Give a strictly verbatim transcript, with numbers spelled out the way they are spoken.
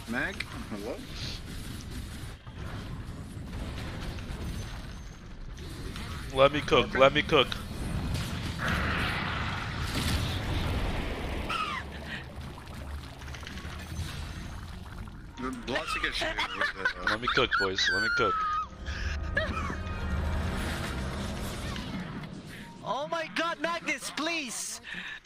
Mag? Hello? Let me cook, let me cook. Lots of good shit. Let me cook, boys, let me cook. Oh my god, Magnus, please!